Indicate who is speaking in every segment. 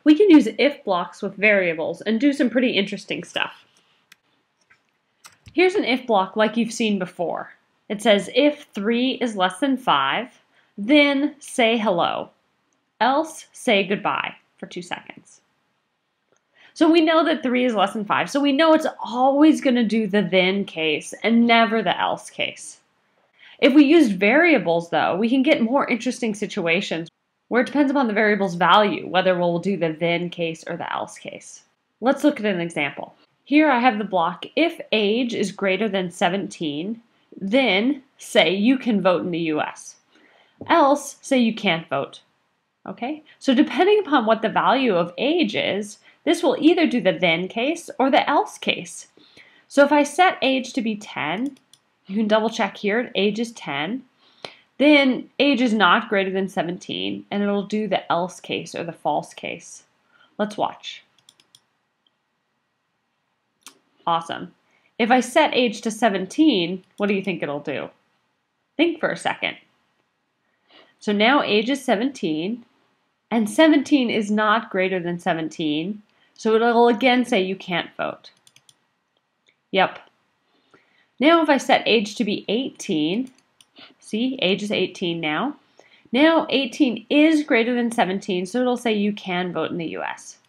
Speaker 1: We can use if blocks with variables and do some pretty interesting stuff. Here's an if block like you've seen before. It says if 3 is less than 5, then say hello, else say goodbye for 2 seconds. So we know that 3 is less than 5, so we know it's always going to do the then case and never the else case. If we used variables, though, we can get more interesting situations where it depends upon the variable's value, whether we'll do the then case or the else case. Let's look at an example. Here I have the block, if age is greater than 17, then say you can vote in the US. Else, say you can't vote. Okay? So depending upon what the value of age is, this will either do the then case or the else case. So if I set age to be 10, you can double check here, age is 10, then age is not greater than 17, and it'll do the else case or the false case. Let's watch. Awesome. If I set age to 17, what do you think it'll do? Think for a second. So now age is 17, and 17 is not greater than 17, so it'll again say you can't vote. Yep. Now if I set age to be 18, see, age is 18 now. Now 18 is greater than 17, so it'll say you can vote in the US.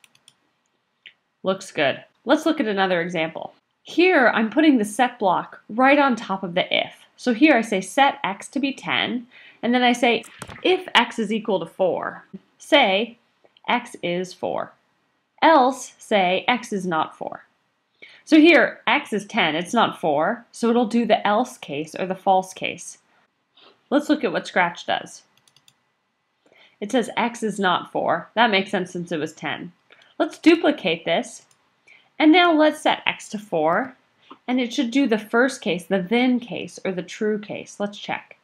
Speaker 1: Looks good. Let's look at another example. Here I'm putting the set block right on top of the if. So here I say set x to be 10, and then I say if x is equal to 4, say x is 4. Else say x is not 4. So here x is 10, it's not 4, so it'll do the else case or the false case. Let's look at what Scratch does. It says x is not 4. That makes sense since it was 10. Let's duplicate this. And now let's set x to 4, and it should do the first case, the then case, or the true case. Let's check.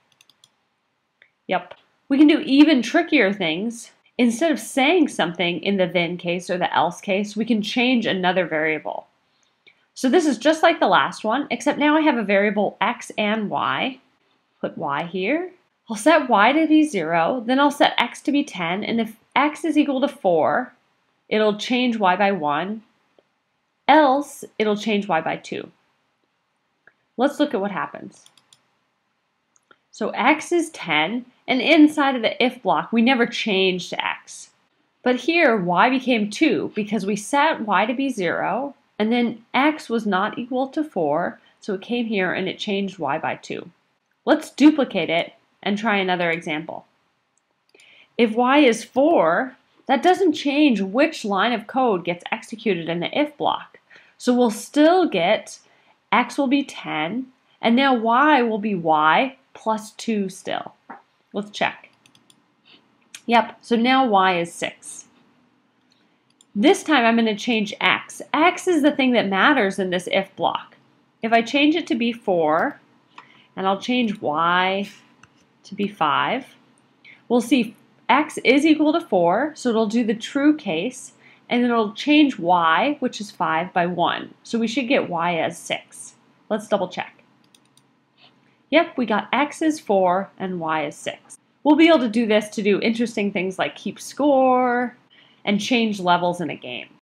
Speaker 1: Yep. We can do even trickier things. Instead of saying something in the then case or the else case, we can change another variable. So this is just like the last one, except now I have a variable x and y. Put y here. I'll set y to be 0, then I'll set x to be 10, and if x is equal to 4, it'll change y by 1, else it'll change y by 2. Let's look at what happens. So x is 10, and inside of the if block, we never changed x. But here, y became 2 because we set y to be 0, and then x was not equal to 4, so it came here and it changed y by 2. Let's duplicate it and try another example. If y is 4, that doesn't change which line of code gets executed in the if block. So we'll still get x will be 10, and now y will be y plus 2 still. Let's check. Yep, so now y is 6. This time I'm going to change x. X is the thing that matters in this if block. If I change it to be 4, and I'll change y to be 5, we'll see x is equal to 4, so it'll do the true case, and it'll change y, which is 5, by 1. So we should get y as 6. Let's double check. Yep, we got x is 4 and y is 6. We'll be able to do this to do interesting things like keep score and change levels in a game.